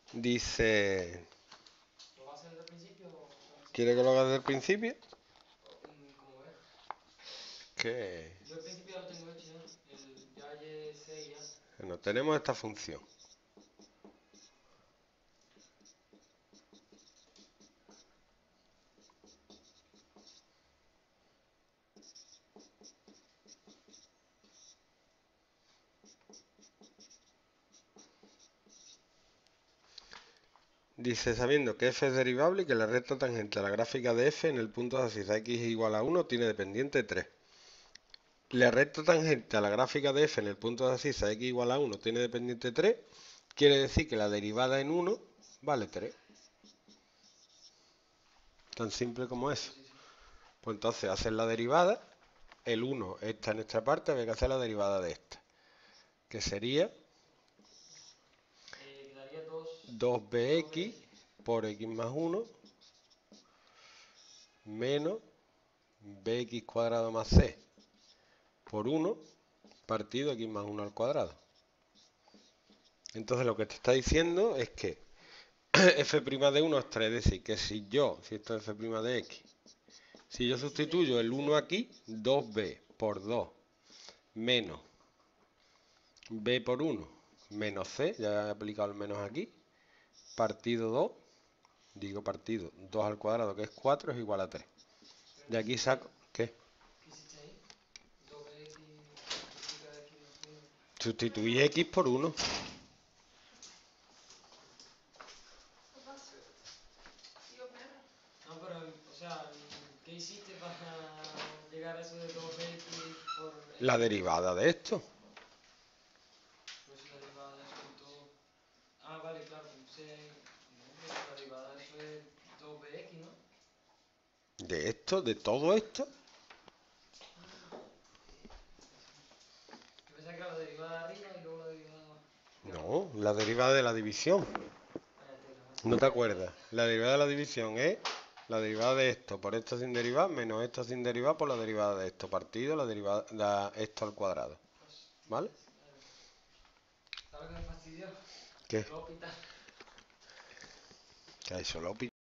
Dice... ¿Lo vas a hacer desde el principio o cómo se ¿Quiere que lo haga desde el principio? Como ves. ¿Qué? Yo al principio ya lo tengo hecho ya. Ya hay 6 ya. Bueno, tenemos esta función. Dice, sabiendo que f es derivable y que la recta tangente a la gráfica de f en el punto de abscisa x igual a 1 tiene dependiente 3. La recta tangente a la gráfica de f en el punto de abscisa x igual a 1 tiene dependiente 3. Quiere decir que la derivada en 1 vale 3. Tan simple como eso. Sí. Pues entonces hacer la derivada. El 1 está en esta parte, había que hacer la derivada de esta. Que sería Quedaría 2bx por x más 1 menos bx cuadrado más c por 1 partido x más 1 al cuadrado. Entonces lo que te está diciendo es que f' de 1 es 3, es decir, que si esto es f' de x, si yo sustituyo el 1 aquí, 2b por 2 menos b por 1 menos c, ya he aplicado el menos aquí, partido 2, digo partido 2 al cuadrado, que es 4, es igual a 3. De aquí saco, ¿qué? ¿Qué hiciste ahí? 2bx multiplica x más 1. Sustituí x por 1. No, pero, o sea, ¿qué hiciste para llegar a eso de 2bx por La x? derivada de esto. Pues si la derivada de eso es 2. Ah, vale, claro, puse. No, pero si la derivada de eso es 2bx, ¿no? De esto, de todo esto. Yo pensaba que era la derivada de arriba y luego la derivada de abajo. No, la derivada de la división. Vaya tela, ¿No te macho. acuerdas? La derivada de la división es la derivada de esto por esto sin derivar menos esto sin derivar por la derivada de esto partido la derivada de esto al cuadrado. ¿Vale? Hostias, madre. ¿Sabes lo que me fastidió? ¿Qué? El hospital. Que eso lo